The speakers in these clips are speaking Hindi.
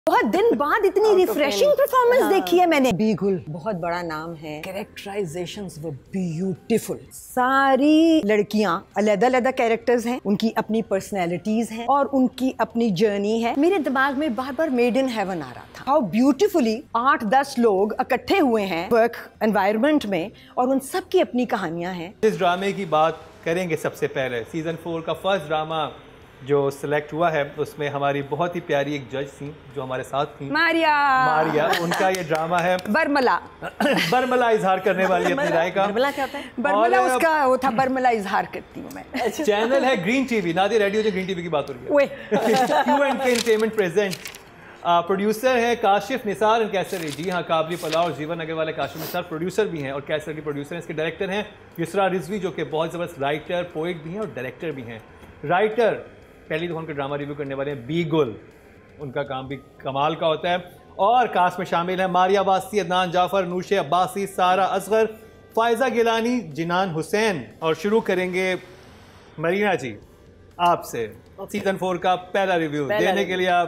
बहुत दिन बाद इतनी रिफ्रेशिंग परफॉर्मेंस देखी है मैंने। बीगुल बहुत बड़ा नाम है। Characterisations were beautiful. सारी लड़कियां अलग-अलग कैरेक्टर्स हैं, उनकी अपनी पर्सनैलिटीज हैं और उनकी अपनी जर्नी है। मेरे दिमाग में बार बार मेड इन हेवन आ रहा था। हाउ ब्यूटीफुली 8-10 लोग इकट्ठे हुए हैं वर्क एनवायरनमेंट में और उन सब की अपनी कहानियां हैं। इस ड्रामे की बात करेंगे सबसे पहले। सीजन 4 का फर्स्ट ड्रामा जो सिलेक्ट हुआ है उसमें हमारी बहुत ही प्यारी एक जज थी जो हमारे साथ थी, मारिया। उनका ये ड्रामा है बरमला इजहार करने वाली अपनी राय का। बरमला क्या होता है? बरमला उसका वो था, बरमला इजहार करती हूँ मैं। चैनल है ग्रीन टीवी, नादिया रेडियो जो ग्रीन टीवी की बात हो रही है। Q&K entertainment present. प्रोड्यूसर है काशिफ निसार एंड कैसर। जी हाँ, काबली पला और जीवन अग्रवाल है। काशिफ निसार प्रोड्यूसर भी हैं और कैसर के प्रोड्यूसर हैं। इसके डायरेक्टर हैं युसरा रिजवी जो कि बहुत ज़बरदस्त राइटर पोइट भी हैं और डायरेक्टर भी हैं। राइटर पहली दफ़ा उनका ड्रामा रिव्यू करने वाले हैं बीगुल, उनका काम भी कमाल का होता है। और कास्ट में शामिल हैं मारिया वासी, अदनान जाफर, नूशे अब्बासी, सारा असगर, फायजा गिलानी, जिनान हुसैन। और शुरू करेंगे मरीना जी आपसे सीजन 4 का पहला रिव्यू देने के लिए आप।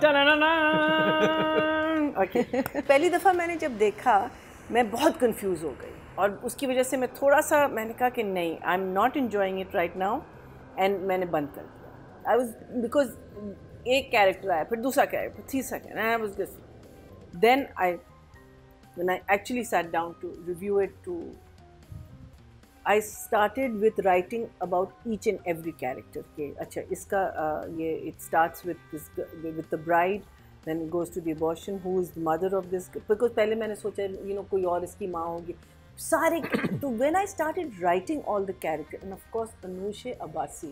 पहली दफ़ा मैंने जब देखा मैं बहुत कंफ्यूज हो गई और उसकी वजह से मैं थोड़ा सा मैंने कहा कि नहीं, I am not enjoying it right now, and मैंने बंद कर दिया। आई वॉज बिकॉज एक कैरेक्टर आया, फिर दूसरा कैरेक्टर, तीसरा character, I was this. Then when I actually sat down to review it, I started with writing about each and every character. के अच्छा इसका ये it starts with the bride, then it goes to the abortion, who is the mother of this, because पहले मैंने सोचा कोई और इसकी माँ होगी सारे। तो when I started writing all the characters, and of course Anushe Abbasi,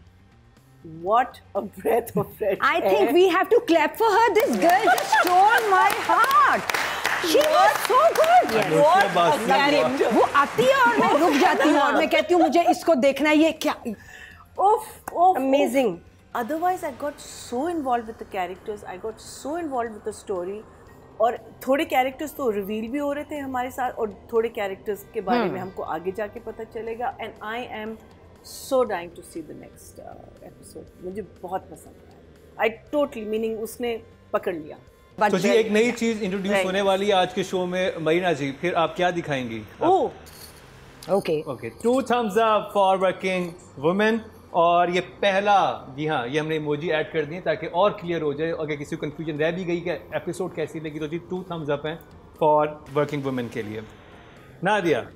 what a breath of fresh air. I think we have to clap for her. This girl just stole my heart. She was so good. What a character. वो आती है और मैं रुक जाती हूँ और मैं कहती हूँ मुझे इसको देखना है। ये क्या amazing. Otherwise I got so involved with the characters, I got so involved with the story. और थोड़े कैरेक्टर्स तो रिवील भी हो रहे थे हमारे साथ और थोड़े कैरेक्टर्स के बारे में हमको आगे जाके पता चलेगा। And I am so dying to see the next episode. मुझे बहुत पसंद आया। I totally meaning उसने पकड़ लिया। तो जी एक नई चीज़ इंट्रोड्यूस होने वाली है आज के शो में मरीना जी, फिर आप क्या दिखाएंगी? Okay 2 thumbs up for working women. और ये पहला, जी हाँ, ये हमने इमोजी ऐड कर दिए ताकि और क्लियर हो जाए। अगर किसी को कन्फ्यूजन रह भी गई कि एपिसोड कैसी लगी तो जी 2 thumbs up हैं फॉर वर्किंग वुमेन के लिए। नादिया,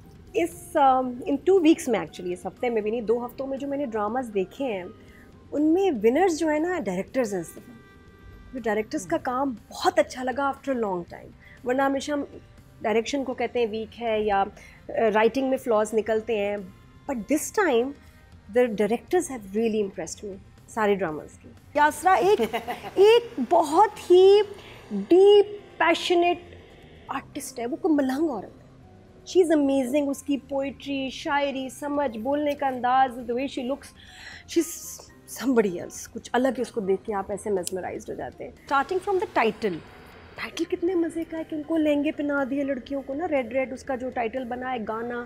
इन 2 वीक्स में, एक्चुअली इस हफ्ते में भी नहीं, 2 हफ्तों में जो मैंने ड्रामास देखे हैं उनमें विनर्स जो है ना डायरेक्टर्स हैं। इस दफ़ा डायरेक्टर्स का काम बहुत अच्छा लगा आफ्टर लॉन्ग टाइम। वरना हमेशा हम डायरेक्शन को कहते हैं वीक है या राइटिंग में फ्लॉज निकलते हैं, but this time the directors have really impressed me सारे ड्रामास की। यासरा एक बहुत ही डीप पैशनेट आर्टिस्ट है, वो कोई मलंग औरत है। She is amazing. उसकी पोइट्री, शायरी, समझ, बोलने का अंदाज, the way she looks, she is somebody else. कुछ अलग है, उसको देख के आप ऐसे मेस्मराइज्ड हो जाते हैं। स्टार्टिंग फ्रॉम द टाइटल कितने मज़े का है कि उनको लहंगे पहना दिए लड़कियों को ना, रेड उसका जो टाइटल बना है गाना,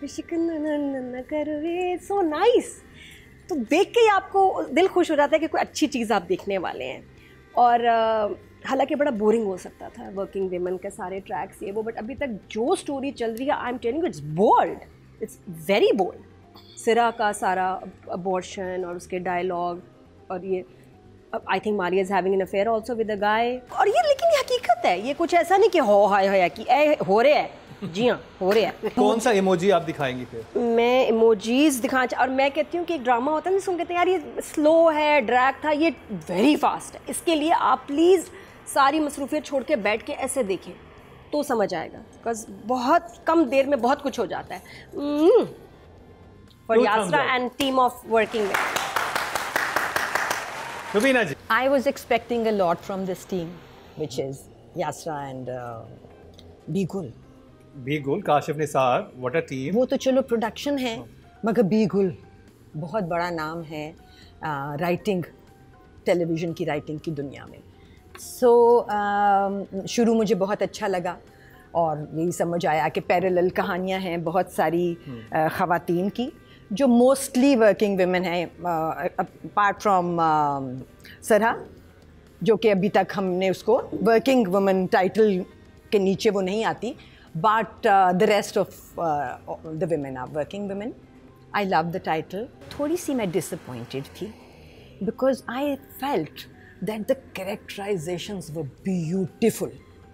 कर सो नाइस। तो देख के ही आपको दिल खुश हो जाता है कि कोई अच्छी चीज़ आप देखने वाले हैं। और हालांकि बड़ा बोरिंग हो सकता था वर्किंग विमेन के सारे ट्रैक्स ये वो, बट अभी तक जो स्टोरी चल रही है, I am telling you, it's bold, it's very bold. Sira का सारा अबॉर्शन और उसके डायलॉग, और ये I think Maria is having an affair also with a guy. और ये लेकिन ये हकीकत है, ये कुछ ऐसा नहीं कि हो हाय कि हो रहे हैं। जी हाँ, हो रहे हैं। कौन सा इमोजी आप दिखाएंगी फिर? मैं इमोजीज दिखाना और मैं कहती हूँ कि एक ड्रामा होता है ना जिसको कहते हैं यार ये स्लो है, ड्रैग था, ये वेरी फास्ट है। इसके लिए आप प्लीज़ सारी मसरूफियत छोड़ के बैठ के ऐसे देखें तो समझ आएगा, बिकॉज बहुत कम देर में बहुत कुछ हो जाता है। For Yasra and team of working Rubina ji. I was expecting a lot from this team, which is Yasra and बीगुल, Kashif Nisar, what a team. वो तो चलो प्रोडक्शन है, मगर बीगुल बहुत बड़ा नाम है राइटिंग, टेलीविज़न की राइटिंग की दुनिया में। सो शुरू मुझे बहुत अच्छा लगा और यही समझ आया कि पैरेलल कहानियाँ हैं बहुत सारी ख़वातीन की जो मोस्टली वर्किंग वुमेन हैं, अपार्ट फ्रॉम सरहा जो कि अभी तक हमने उसको वर्किंग वुमन टाइटल के नीचे वो नहीं आती, but the rest of the women are working women. I love the title. थोड़ी सी मैं डिसअपॉइंटेड थी because I felt that the characterisations were beautiful.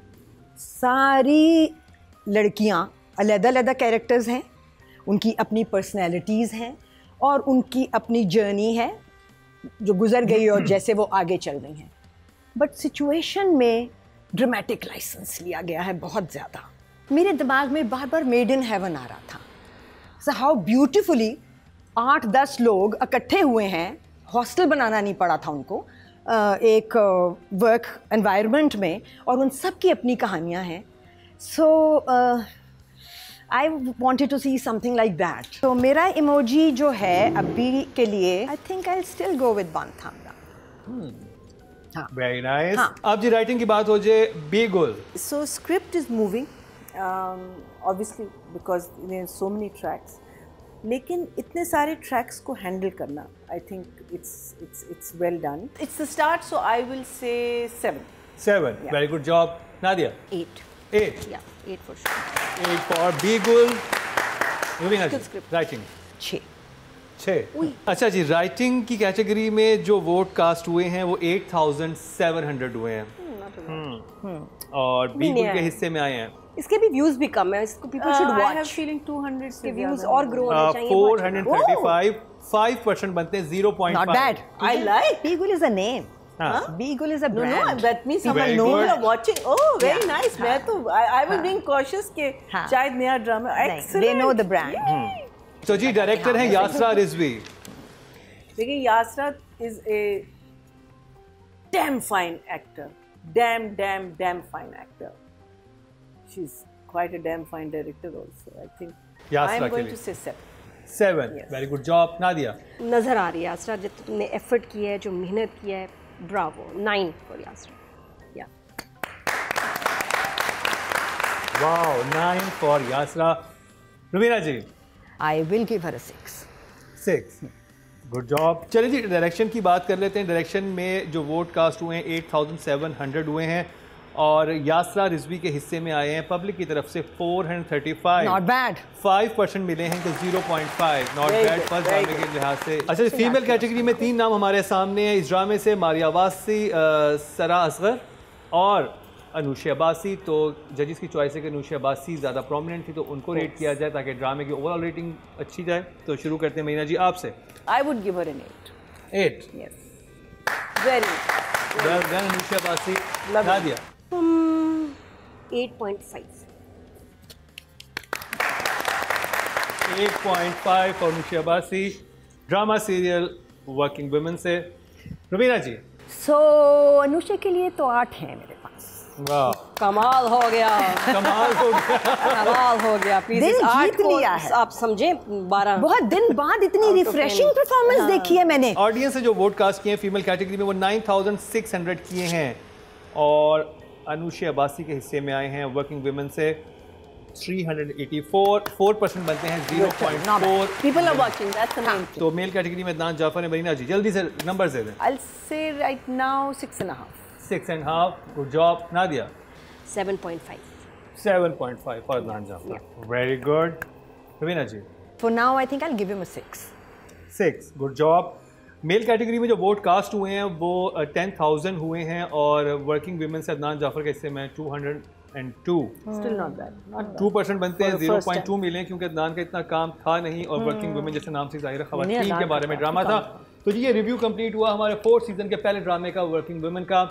सारी लड़कियां अलग-अलग कैरेक्टर्स हैं, उनकी अपनी पर्सनैलिटीज़ हैं और उनकी अपनी जर्नी है जो गुजर गई और जैसे वो आगे चल रही हैं. बट सिचुएशन में ड्रामेटिक लाइसेंस लिया गया है बहुत ज़्यादा. मेरे दिमाग में बार बार मेड इन हेवन आ रहा था. सो हाउ ब्यूटिफुली 8-10 लोग इकट्ठे हुए हैं, हॉस्टल बनाना नहीं पड़ा था उनको, एक वर्क एनवायरनमेंट में, और उन सब की अपनी कहानियाँ हैं. So I wanted to see something like that. तो मेरा इमोजी जो है अभी के लिए, I think I still go with one thumbs up. Very nice. हाँ. अब जी राइटिंग की बात हो जाए, बीगुल. So script is moving, obviously because there are so many tracks. लेकिन इतने सारे tracks को handle करना, I think it's well done. It's the start, so I will say 7. 7. Yeah. Very good job. Nadia. 8. 8. Yeah, 8 for sure. 8 for Beagle. Moving on. Good script. Writing. 6. 6. अच्छा जी, राइटिंग की कैटेगरी में जो वोट कास्ट हुए हैं वो 8,700 हुए हैं. और बीगुल के हिस्से में आए हैं इसके भी व्यूज भी कम है, इसको people should I have watch. feeling 200 इसके से व्यूज ज़्यादा और ग्रो होने चाहिए. 435. 5% बनते हैं 0.5. Not bad. I like. Beagle is a name. हाँ. Beagle is a No, brand. no, that means Very someone knows good. are watching. Oh, very Yeah. nice. मैं तो I was being cautious कि हाँ. शायद नया ड्रामा. नहीं, Excellent. they know the brand. तो जी डायरेक्टर हैं यासरा रिजवी. देखिए Yasra is a damn fine actor. Damn fine actor. She's quite a damn fine director also. I think. Yasra I am के going लिए. to say 7. 7. Yes. Very good job. Nadia. नजर आ रही है यासरा, जो तुमने एफर्ट किया है, जो मेहनत किया है, ब्रावो. 9 फॉर यासरा. या Wow. 9 for यासरा. Rubina ji. I will give her a 6. 6. Good job. चलिए जी डायरेक्शन की बात कर लेते हैं. डायरेक्शन में जो वोट कास्ट हुए हैं 8,700 हुए हैं और यासरा रिजवी के हिस्से में आए हैं पब्लिक की तरफ से 435. Not bad. 5% मिले हैं तो 0.5. Not Very bad good, first very ड्रामे के good. लिहाज से. अच्छा, फीमेल कैटेगरी में 3 नाम हमारे सामने हैं इस ड्रामे से. मारिया अब्बासी, सरा असगर और अनुशी अब्बासी. तो जजेस की चॉइस है कि अनुशी अब्बासी ज़्यादा प्रोमिनेंट थी तो उनको रेट किया जाए ताकि ड्रामे की ओवरऑल रेटिंग अच्छी जाए. तो शुरू करते हैं मीना जी आपसे. I would give her an 8. 8. Yes. Very. Well done Anushi Abbasi. Love Nadia. 8.5. 8.5 और Anushi Abbasi. Drama serial working women से. रुबीना जी. So अनुषा के लिए तो 8 है मेरे पास. वाह, कमाल हो गया. कमाल हो गया. कमाल हो गया. प्लीज दिल इस 8 जीत को लिया है. आप समझे 12. बहुत दिन बाद इतनी रिफ्रेशिंग परफॉर्मेंस देखी है मैंने. ऑडियंस ने जो वोट कास्ट किए हैं फीमेल कैटेगरी में वो 9,600 किए हैं और अनुशी अब्बासी के हिस्से में आए हैं वर्किंग वुमेन से 384. 4% बनते हैं 0.4. People are watching. That's the main thing. तो मेल कैटेगरी में अदनान जाफर ने. बरीना जी जल्दी से नंबर दे दें. I'll say right now 6.5. 6.5. Good job. Nadia. 7.5. 7.5 for Adnan Jafar. Very good. Rubina ji. For now I think I'll give him a 6. 6. Good job. Male category में जो वोट कास्ट हुए हैं वो 10,000 हुए हैं और वर्किंग वुमेन से अदनान जाफर के हिस्से में 202. Still not bad. Not bad. 2% बनते हैं. For the first 0.2 मिले हैं क्योंकि अदनान का इतना काम था नहीं और वर्किंग वुमेन जैसे नाम से जाहिर है खवातीन के बारे में ड्रामा था. तो जी ये रिव्यू कंप्लीट हुआ हमारे 4th सीजन के पहले ड्रामे का वर्किंग वुमेन का.